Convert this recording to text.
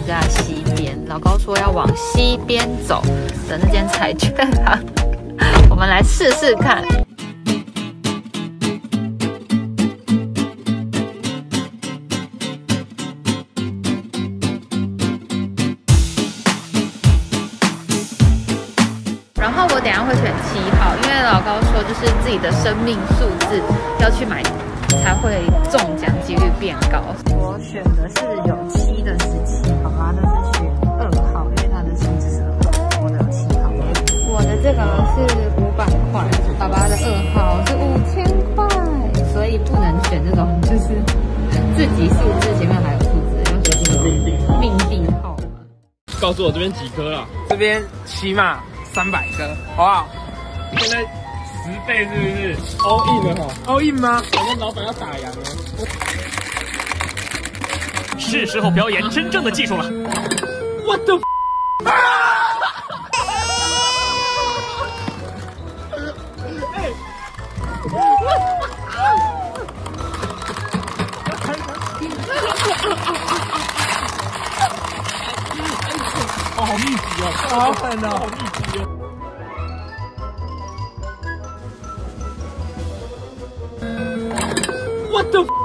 家的西边。老高说要往西边走的那间彩券行，我们来试试看。然后我等一下会选7号，因为老高说就是自己的生命数字要去买，才会中奖几率变高。我选的是有7的17，爸爸的是选2号，因为他的数字是2号，我的有7号。我的这个是500块，爸爸的2号是5000块，所以不能选这种就是自己数字前面还有数字，要选这种命定号码。 告诉我这边几颗了？ 这边起码300颗，好不好？ 现在10倍是不是 ？all in 了哈 ，all in 吗？ 我们老板要打烊了。 是时候表演真正的技术了。 我的哦，好密集哦，好狠哦，好密集哦。What the